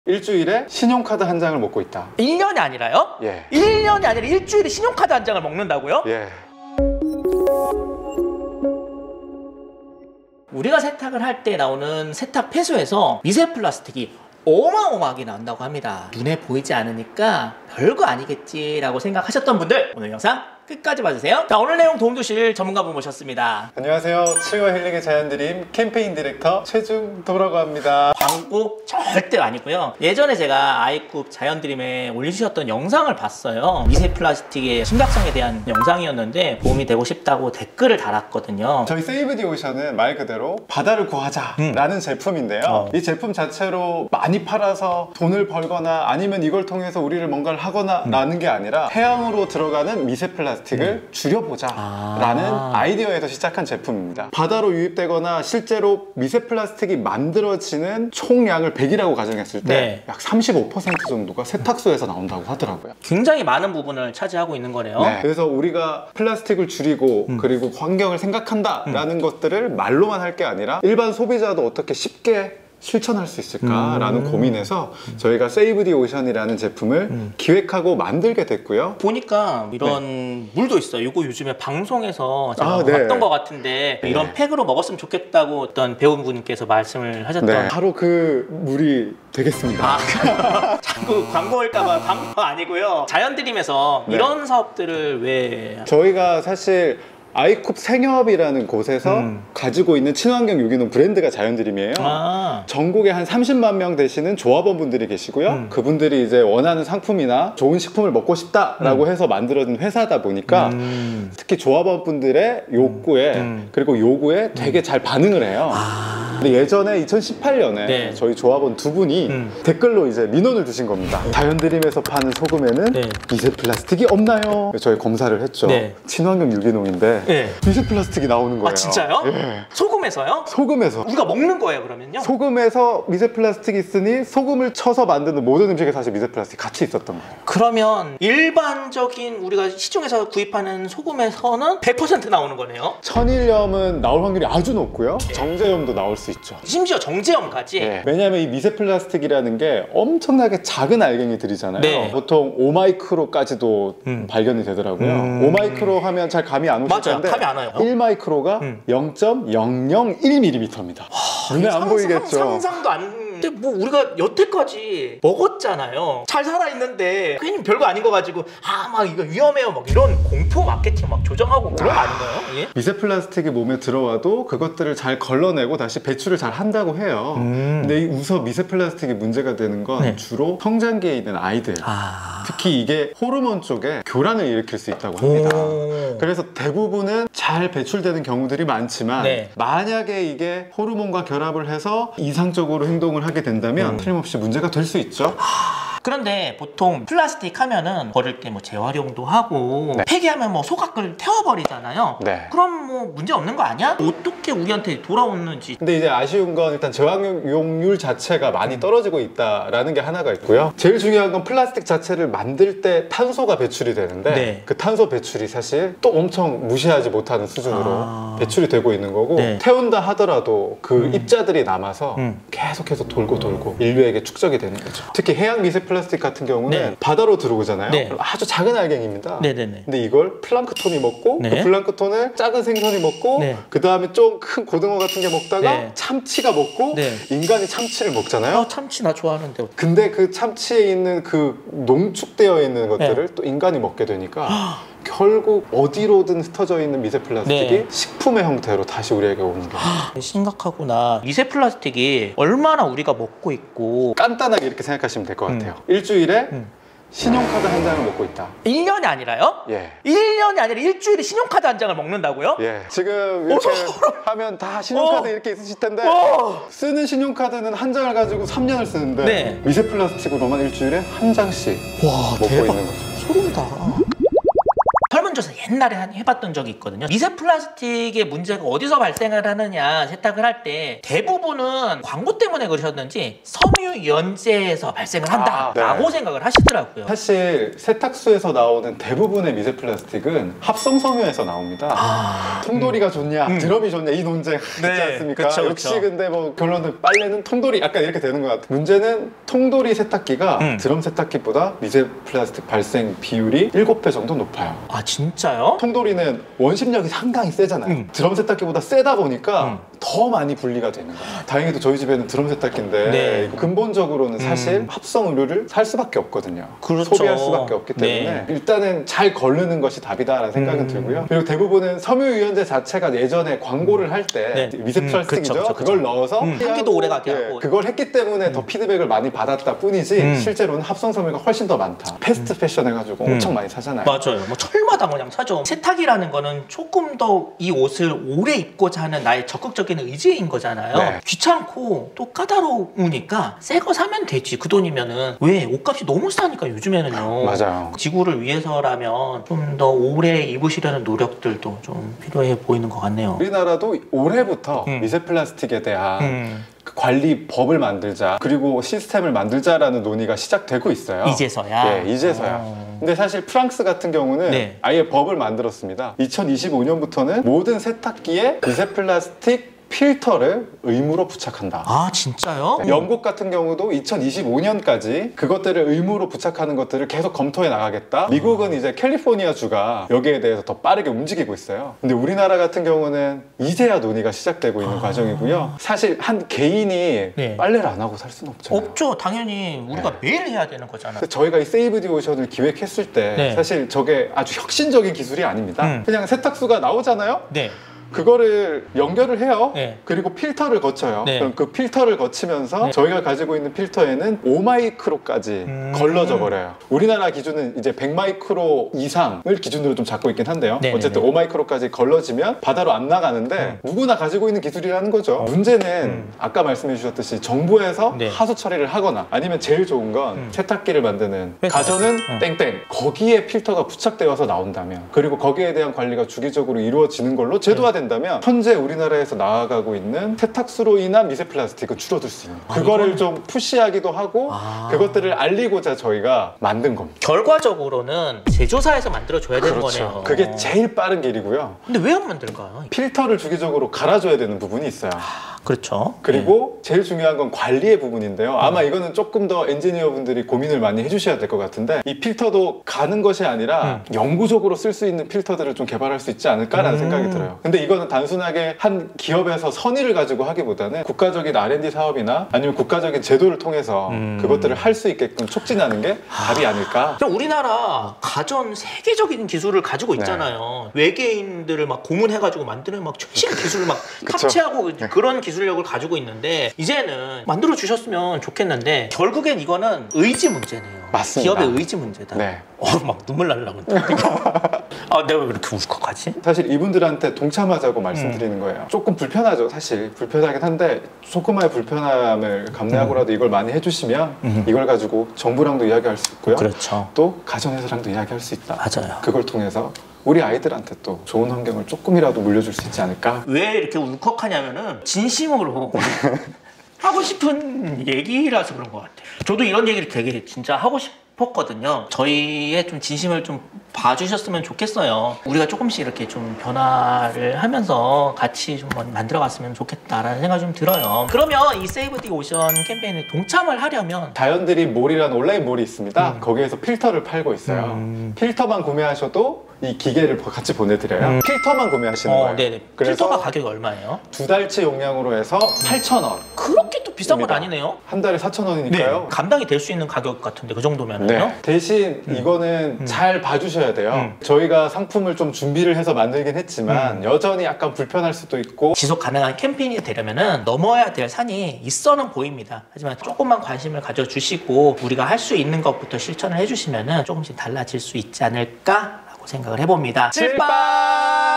일주일에 신용카드 한 장을 먹고 있다. 1년이 아니라요? 예. 1년이 아니라 일주일에 신용카드 한 장을 먹는다고요? 예. 우리가 세탁을 할 때 나오는 세탁 폐수에서 미세 플라스틱이 어마어마하게 나온다고 합니다. 눈에 보이지 않으니까 별거 아니겠지라고 생각하셨던 분들, 오늘 영상 끝까지 봐주세요. 자, 오늘 내용 도움 주실 전문가분 모셨습니다. 안녕하세요. 치유와 힐링의 자연드림 캠페인 디렉터 최중도라고 합니다. 광고 절대 아니고요. 예전에 제가 아이쿱 자연드림에 올리셨던 영상을 봤어요. 미세 플라스틱의 심각성에 대한 영상이었는데 도움이 되고 싶다고 댓글을 달았거든요. 저희 세이브 디 오션은 말 그대로 바다를 구하자라는 제품인데요. 이 제품 자체로 많이 팔아서 돈을 벌거나 아니면 이걸 통해서 우리를 뭔가를 하거나 라는 게 아니라 해양으로 들어가는 미세 플라스틱을 줄여보자 라는 아이디어에서 시작한 제품입니다. 바다로 유입되거나 실제로 미세 플라스틱이 만들어지는 총량을 100이라고 가정했을 때 약 35% 정도가 세탁소에서 나온다고 하더라고요. 굉장히 많은 부분을 차지하고 있는 거네요. 네. 그래서 우리가 플라스틱을 줄이고 그리고 환경을 생각한다 라는 것들을 말로만 할 게 아니라 일반 소비자도 어떻게 쉽게 실천할 수 있을까라는 고민에서 저희가 세이브 디 오션이라는 제품을 기획하고 만들게 됐고요. 보니까 이런 물도 있어요. 이거 요즘에 방송에서 제가 봤던 것 같은데 이런 팩으로 먹었으면 좋겠다고 어떤 배우분께서 말씀을 하셨던 바로 그 물이 되겠습니다. 자꾸 광고할까봐 광고 아니고요. 자연드림에서 이런 사업들을 왜 저희가 사실 아이쿱 생협이라는 곳에서 가지고 있는 친환경 유기농 브랜드가 자연드림이에요. 전국에 한 30만 명 되시는 조합원분들이 계시고요. 그분들이 이제 원하는 상품이나 좋은 식품을 먹고 싶다라고 해서 만들어진 회사다 보니까 특히 조합원분들의 욕구에 그리고 요구에 되게 잘 반응을 해요. 근데 예전에 2018년에 저희 조합원 두 분이 댓글로 이제 민원을 주신 겁니다. 자연드림에서 파는 소금에는 미세 플라스틱이 없나요? 저희 검사를 했죠. 친환경 유기농인데 미세 플라스틱이 나오는 거예요. 아, 진짜요? 예. 소금에서요? 소금에서. 우리가 먹는 거예요, 그러면요? 소금에서 미세 플라스틱이 있으니 소금을 쳐서 만드는 모든 음식에 사실 미세 플라스틱이 같이 있었던 거예요. 그러면 일반적인 우리가 시중에서 구입하는 소금에서는 100% 나오는 거네요? 천일염은 나올 확률이 아주 높고요. 정제염도 나올 수 있죠. 심지어 정제염까지? 왜냐하면 이 미세 플라스틱이라는 게 엄청나게 작은 알갱이들이잖아요. 보통 5마이크로까지도 발견이 되더라고요. 5마이크로 하면 잘 감이 안 오실 텐데 감이 안 와요. 1마이크로가 0.001mm입니다. 눈에 안 보이겠죠? 상상도 안... 근데 뭐 우리가 여태까지 먹었잖아요. 잘 살아있는데 괜히 별거 아닌 거 가지고 막 이거 위험해요 막 이런 공포 마케팅 막 조정하고 그런 거 아닌가요? 예? 미세 플라스틱이 몸에 들어와도 그것들을 잘 걸러내고 다시 배출을 잘 한다고 해요. 근데 우선 미세 플라스틱이 문제가 되는 건 주로 성장기에 있는 아이들, 특히 이게 호르몬 쪽에 교란을 일으킬 수 있다고 합니다. 그래서 대부분은 잘 배출되는 경우들이 많지만 만약에 이게 호르몬과 결합을 해서 이상적으로 행동을 하게 된다면 틀림없이 문제가 될 수 있죠. 그런데 보통 플라스틱 하면은 버릴 때 뭐 재활용도 하고 폐기하면 뭐 소각을 태워버리잖아요. 그럼 뭐 문제 없는 거 아니야? 어떻게 우리한테 돌아오는지. 근데 이제 아쉬운 건 일단 재활용률 자체가 많이 떨어지고 있다라는 게 하나가 있고요. 제일 중요한 건 플라스틱 자체를 만들 때 탄소가 배출이 되는데 그 탄소 배출이 사실 또 엄청 무시하지 못하는 수준으로 배출이 되고 있는 거고 태운다 하더라도 그 입자들이 남아서 계속해서 돌고 인류에게 축적이 되는 거죠. 특히 해양 미세 플라스틱 같은 경우는 바다로 들어오잖아요. 아주 작은 알갱이입니다. 근데 이걸 플랑크톤이 먹고 그 플랑크톤을 작은 생선이 먹고 그 다음에 좀 큰 고등어 같은 게 먹다가 참치가 먹고 인간이 참치를 먹잖아요. 참치 나 좋아하는데. 근데 그 참치에 있는 그 농축되어 있는 것들을 또 인간이 먹게 되니까 결국 어디로든 흩어져 있는 미세 플라스틱이 식품의 형태로 다시 우리에게 오는 거예요. 심각하구나. 미세 플라스틱이 얼마나 우리가 먹고 있고. 간단하게 이렇게 생각하시면 될 것 같아요. 일주일에 신용카드 한 장을 먹고 있다. 1년이 아니라요? 1년이 아니라 일주일에 신용카드 한 장을 먹는다고요? 지금 이렇게 하면 다 신용카드 이렇게 있으실 텐데 쓰는 신용카드는 한 장을 가지고 3년을 쓰는데 미세 플라스틱으로만 일주일에 한 장씩 먹고 있는 거죠. 소름이다. 설문조사 옛날에 해봤던 적이 있거든요. 미세 플라스틱의 문제가 어디서 발생을 하느냐 세탁을 할 때 대부분은 광고 때문에 그러셨는지 섬유유연제에서 발생을 한다라고 네. 생각을 하시더라고요. 사실 세탁소에서 나오는 대부분의 미세 플라스틱은 합성 섬유에서 나옵니다. 통돌이가 좋냐, 드럼이 좋냐 이 논쟁 있지 않습니까? 그쵸, 역시 그쵸. 근데 뭐 결론은 빨래는 통돌이 약간 이렇게 되는 것 같아요. 문제는 통돌이 세탁기가 드럼 세탁기보다 미세 플라스틱 발생 비율이 7배 정도 높아요. 아 진짜요? 통돌이는 원심력이 상당히 세잖아요. 드럼 세탁기보다 세다 보니까 더 많이 분리가 되는 거예요. 다행히도 저희 집에는 드럼 세탁기인데 네. 근본적으로는 사실 합성 의류를 살 수밖에 없거든요. 그렇죠. 소비할 수밖에 없기 때문에 네. 일단은 잘 거르는 것이 답이다라는 생각은 들고요. 그리고 대부분은 섬유유연제 자체가 예전에 광고를 할 때 네. 미세 플라스틱이죠. 그쵸. 그걸 넣어서 향기도 오래 가게 하고. 그걸 했기 때문에 더 피드백을 많이 받았다 뿐이지 실제로는 합성 섬유가 훨씬 더 많다. 패스트 패션 해가지고 엄청 많이 사잖아요. 맞아요. 뭐 철마다 그냥 사죠. 세탁이라는 거는 조금 더 이 옷을 오래 입고자 하는 나의 적극적인 의지인 거잖아요. 네. 귀찮고 또 까다로우니까 새 거 사면 되지. 그 돈이면은 왜 옷값이 너무 싸니까 요즘에는요. 맞아요. 지구를 위해서라면 좀 더 오래 입으시려는 노력들도 좀 필요해 보이는 것 같네요. 우리나라도 올해부터 미세 플라스틱에 대한 그 관리 법을 만들자 그리고 시스템을 만들자라는 논의가 시작되고 있어요. 이제서야? 네, 이제서야. 근데 사실 프랑스 같은 경우는 네. 아예 법을 만들었습니다. 2025년부터는 모든 세탁기에 미세 플라스틱 필터를 의무로 부착한다. 아 진짜요? 영국 같은 경우도 2025년까지 그것들을 의무로 부착하는 것들을 계속 검토해 나가겠다. 미국은 이제 캘리포니아 주가 여기에 대해서 더 빠르게 움직이고 있어요. 근데 우리나라 같은 경우는 이제야 논의가 시작되고 있는 과정이고요. 사실 한 개인이 네. 빨래를 안 하고 살 수는 없잖아요. 없죠. 당연히 우리가 매일 해야 되는 거잖아요. 근데 저희가 이 세이브 디 오션을 기획했을 때 네. 사실 저게 아주 혁신적인 기술이 아닙니다. 그냥 세탁수가 나오잖아요. 네. 그거를 연결을 해요. 네. 그리고 필터를 거쳐요. 네. 그럼 그 필터를 거치면서 네. 저희가 가지고 있는 필터에는 5마이크로까지 걸러져 버려요. 우리나라 기준은 이제 100마이크로 이상을 기준으로 좀 잡고 있긴 한데요. 네네네. 어쨌든 5마이크로까지 걸러지면 바다로 안 나가는데 누구나 가지고 있는 기술이라는 거죠. 문제는 아까 말씀해 주셨듯이 정부에서 네. 하수 처리를 하거나 아니면 제일 좋은 건 세탁기를 만드는 회사. 가전은 땡땡 거기에 필터가 부착되어서 나온다면 그리고 거기에 대한 관리가 주기적으로 이루어지는 걸로 제도화된다면 현재 우리나라에서 나아가고 있는 세탁수로 인한 미세 플라스틱은 줄어들 수 있는 그거를 좀 푸시하기도 하고 그것들을 알리고자 저희가 만든 겁니다. 결과적으로는 제조사에서 만들어줘야 되는 거네요. 그게 제일 빠른 길이고요. 근데 왜 안 만들까요? 필터를 주기적으로 갈아줘야 되는 부분이 있어요. 그렇죠. 그리고 제일 중요한 건 관리의 부분인데요. 아마 이거는 조금 더 엔지니어분들이 고민을 많이 해주셔야 될 것 같은데 이 필터도 가는 것이 아니라 영구적으로 쓸 수 있는 필터들을 좀 개발할 수 있지 않을까라는 생각이 들어요. 근데 이거는 단순하게 한 기업에서 선의를 가지고 하기보다는 국가적인 R&D 사업이나 아니면 국가적인 제도를 통해서 그것들을 할 수 있게끔 촉진하는 게 답이 아닐까. 그냥 우리나라 가전 세계적인 기술을 가지고 있잖아요. 외계인들을 막 고문해가지고 만드는 막 최신 기술을 막 그쵸. 탑재하고 그런 기술력을 가지고 있는데 이제는 만들어 주셨으면 좋겠는데 결국엔 이거는 의지 문제네요. 맞습니다. 기업의 의지 문제다. 네. 막 눈물 날라고. 아, 내가 왜 이렇게 울컥하지? 사실 이분들한테 동참하자고 말씀드리는 거예요. 조금 불편하죠. 사실 불편하긴 한데 조금의 불편함을 감내하고라도 이걸 많이 해주시면 이걸 가지고 정부랑도 이야기할 수 있고요. 그렇죠. 또 가정에서랑도 이야기할 수 있다. 맞아요. 그걸 통해서 우리 아이들한테 또 좋은 환경을 조금이라도 물려줄 수 있지 않을까. 왜 이렇게 울컥하냐면은 진심으로 하고 싶은 얘기라서 그런 것 같아요. 저도 이런 얘기를 되게 진짜 하고 싶었거든요. 저희의 좀 진심을 좀 봐주셨으면 좋겠어요. 우리가 조금씩 이렇게 좀 변화를 하면서 같이 좀 만들어갔으면 좋겠다라는 생각이 좀 들어요. 그러면 이 세이브 디 오션 캠페인에 동참을 하려면 자연드립 몰이라는 온라인 몰이 있습니다. 거기에서 필터를 팔고 있어요. 필터만 구매하셔도 이 기계를 같이 보내드려요. 필터만 구매하시는 거예요. 네네. 그래서 필터가 가격이 얼마예요? 2달치 용량으로 해서 8,000원. 그렇게 또 비싼 건 입니다. 아니네요. 한 달에 4,000원이니까요. 감당이 될 수 있는 가격 같은데 그 정도면은요? 네. 대신 이거는 잘 봐주셔야 돼요. 저희가 상품을 좀 준비를 해서 만들긴 했지만 여전히 약간 불편할 수도 있고 지속 가능한 캠페인이 되려면은 넘어야 될 산이 있어는 보입니다. 하지만 조금만 관심을 가져주시고 우리가 할 수 있는 것부터 실천을 해주시면은 조금씩 달라질 수 있지 않을까라고 생각을 해봅니다. 칠빵!